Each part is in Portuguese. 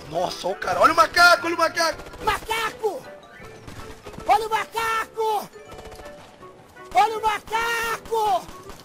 Nossa, olha o cara. Olha o macaco, olha o macaco. Macaco! Olha o macaco! Olha o macaco!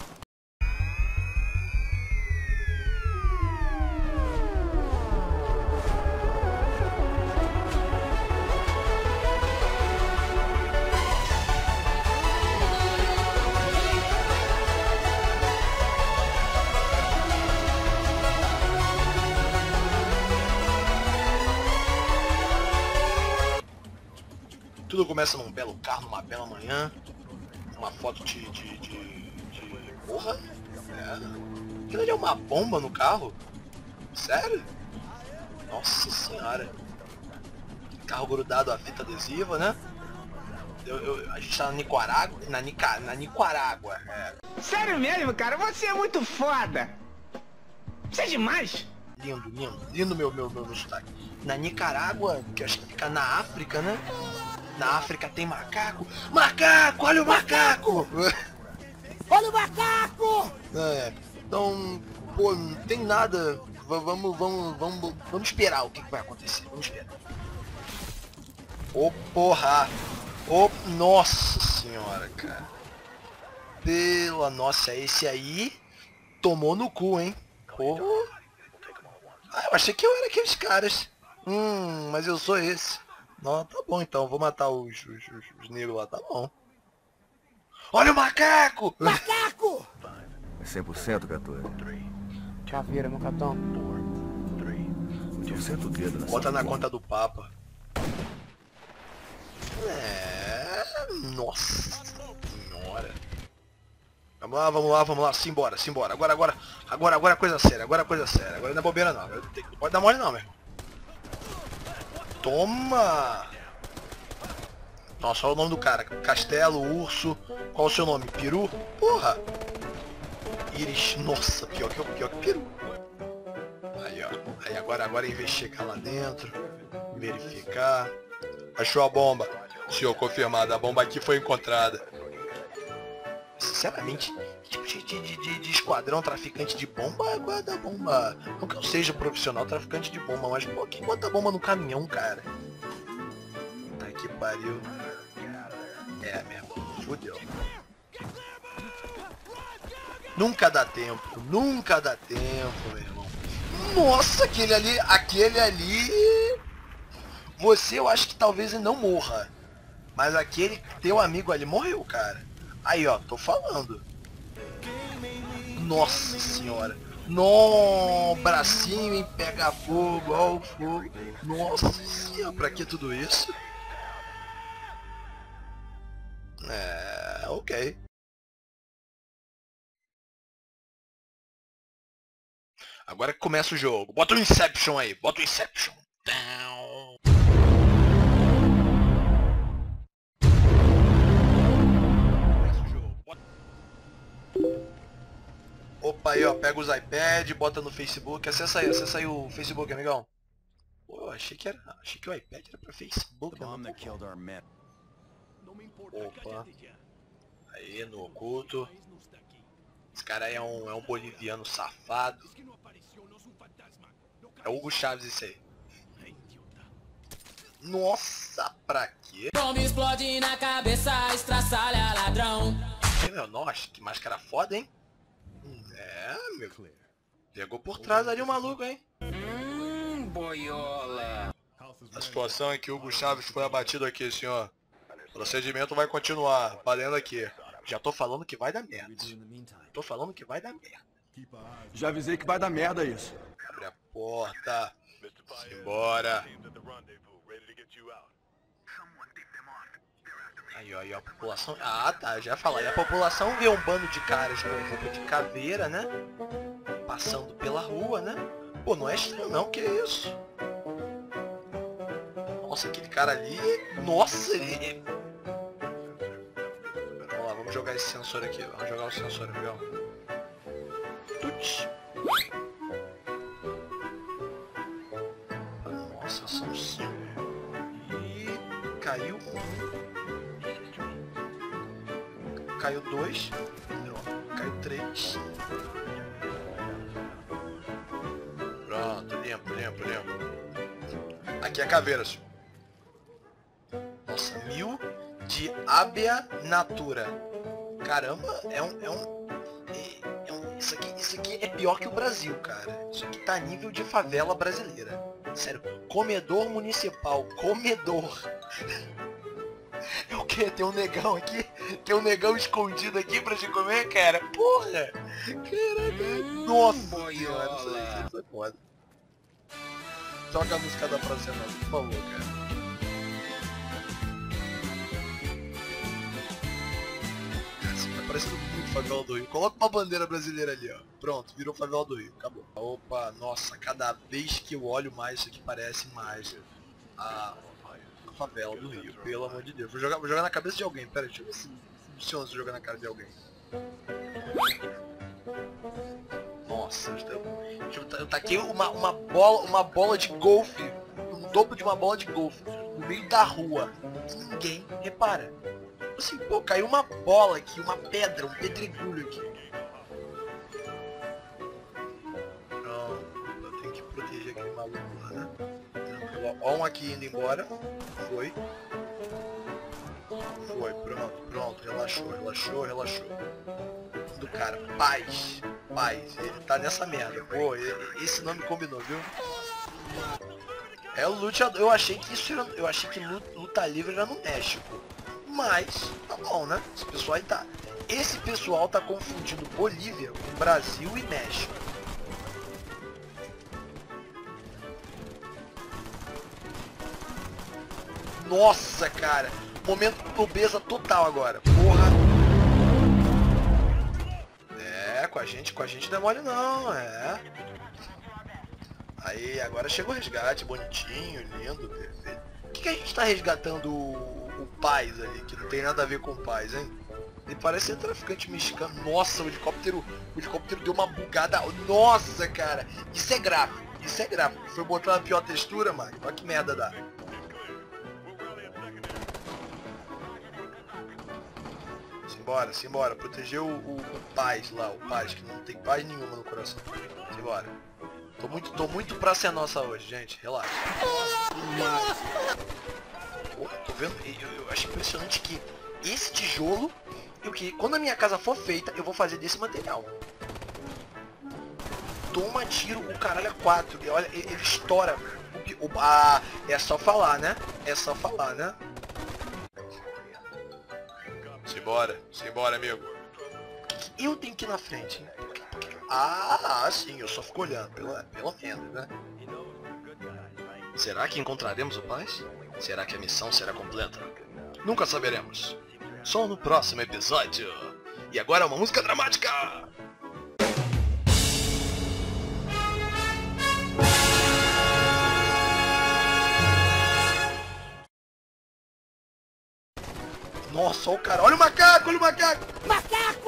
Tudo começa num belo carro, numa bela manhã. Uma foto de... Porra! É. Aquilo ali é uma bomba no carro? Sério? Nossa senhora. Carro grudado à fita adesiva, né? A gente tá na Nicarágua. Na Nicarágua. É. Sério mesmo, cara? Você é muito foda! Você é demais! Lindo, lindo. Lindo meu sotaque. Na Nicarágua, que eu acho que fica na África, né? Na África tem macaco. Macaco! Olha o macaco! Olha o macaco! É, então, pô, não tem nada. Vamos esperar o que vai acontecer. Vamos esperar. Ô porra! Ô, nossa senhora, cara. Pela nossa, esse aí tomou no cu, hein? Porra. Ah, eu achei que eu era aqueles caras. Mas eu sou esse. Não, tá bom então, vou matar os negros lá, tá bom. Olha o macaco! Macaco! É 100%, Gator. Caveira, meu capitão. Eu sento o dedo nessa Bota na porra. conta do Papa. Nossa senhora. Vamos lá, simbora. Agora é coisa séria, agora não é bobeira não. Não pode dar mole não, meu irmão. Toma! Nossa, olha o nome do cara. Castelo, urso. Qual é o seu nome? Peru? Porra! Íris. Nossa, pior que peru. Aí, ó. Aí agora investigar lá dentro. Verificar. Achou a bomba. Senhor, confirmado. A bomba aqui foi encontrada. Sinceramente, tipo de esquadrão traficante de bomba, guarda bomba. Não que eu seja profissional traficante de bomba, mas pô, quem bota bomba no caminhão, cara? Tá que pariu. É mesmo, fudeu. Nunca dá tempo, meu irmão. Nossa, aquele ali. Você, eu acho que talvez ele não morra. Mas aquele teu amigo ali morreu, cara. Aí, ó, tô falando. Nossa senhora. No bracinho em pega fogo, ó o fogo. Nossa senhora, pra que tudo isso? É, ok. Agora que começa o jogo. Bota o Inception aí, bota o Inception. Opa, aí ó, pega os iPad, bota no Facebook, acessa aí o Facebook, amigão. Pô, eu achei que o iPad era pra Facebook, né? Opa. Aí, no oculto. Esse cara aí é um boliviano safado. É o Hugo Chaves isso aí. Nossa, pra quê? Bomba explode na cabeça, estraçalha ladrão. Nossa, que máscara foda, hein? É, meu. Pegou por trás ali o maluco, hein? Boiola. A situação é que o Hugo Chaves foi abatido aqui, senhor. O procedimento vai continuar, valendo aqui. Já tô falando que vai dar merda. Já avisei que vai dar merda isso. Abre a porta. Simbora. Aí, ó, a população... Ah, tá, já ia falar. E a população vê um bando de caras com roupa de caveira, né? Passando pela rua, né? Pô, não é estranho não, que isso? Nossa, aquele cara ali... Nossa, ele... Vamos lá, vamos jogar esse sensor aqui. Vamos jogar o sensor, amigão. Tuts. Nossa, são 5. E... caiu um. Caiu 2. Caiu 3. Pronto, limpo. Aqui é caveiras. Nossa, 1000 de Abia Natura. Caramba, isso aqui é pior que o Brasil, cara. Isso aqui tá a nível de favela brasileira. Sério, comedor municipal, comedor. É o quê? Tem um negão aqui? Tem um negão escondido aqui pra te comer, cara? Porra! Caraca! Nossa senhora, isso é foda. Toca a música da Praça Nova, por favor, cara. Parecendo muito Favela do Rio. Coloca uma bandeira brasileira ali, ó. Pronto, virou Favela do Rio. Acabou. Opa, nossa, cada vez que eu olho mais, isso aqui parece mais a Favela do Rio. Pelo amor de Deus. Vou jogar na cabeça de alguém. Pera aí, deixa eu ver se funciona se jogar na cara de alguém. Nossa, eu taquei uma bola de golfe. Um dobro de uma bola de golfe. No meio da rua. E ninguém repara. Assim, pô, caiu uma bola aqui, uma pedra, um pedregulho aqui. Pronto, eu tenho que proteger aquele maluco lá, né? Ó, um aqui indo embora. Foi, pronto, relaxou. Do cara, paz, ele tá nessa merda. Pô, esse nome combinou, viu? É o luteador, eu achei que luta livre era no México. Mas, tá bom, né? Esse pessoal tá confundindo Bolívia com Brasil e México. Nossa, cara. Momento de pobreza total agora. Porra. É, com a gente não é mole não, é. Aí, agora chega o resgate, bonitinho, lindo, perfeito. Por que a gente tá resgatando o Paz ali, que não tem nada a ver com o Paz, hein? Ele parece ser traficante mexicano. Nossa, o helicóptero deu uma bugada. Nossa, cara. Isso é gráfico. Foi botar uma pior textura, mano. Olha que merda dá. Simbora. Proteger o Paz lá, o Paz, que não tem paz nenhuma no coração. Simbora. Tô muito pra ser nossa hoje, gente. Relaxa. Pô, tô vendo? Eu acho impressionante que esse tijolo, quando a minha casa for feita, eu vou fazer desse material. Toma tiro, o caralho é 4. E olha, ele estoura. É só falar, né? Simbora, amigo. Eu tenho que ir na frente, hein? Sim, eu só fico olhando, pelo menos, né? Será que encontraremos o Paz? Será que a missão será completa? Nunca saberemos. Só no próximo episódio. E agora uma música dramática! Nossa, olha o cara! Olha o macaco! Macaco!